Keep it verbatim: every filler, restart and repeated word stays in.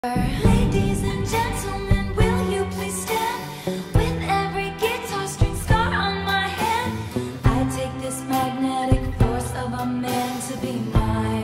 Ladies and gentlemen, will you please stand? With every guitar string scar on my hand, I take this magnetic force of a man to be mine.